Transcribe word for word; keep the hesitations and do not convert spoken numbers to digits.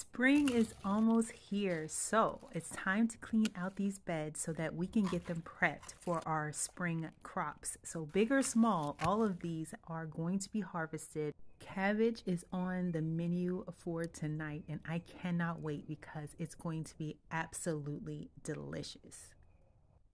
Spring is almost here, so it's time to clean out these beds so that we can get them prepped for our spring crops. So big or small, all of these are going to be harvested. Cabbage is on the menu for tonight, and I cannot wait because it's going to be absolutely delicious.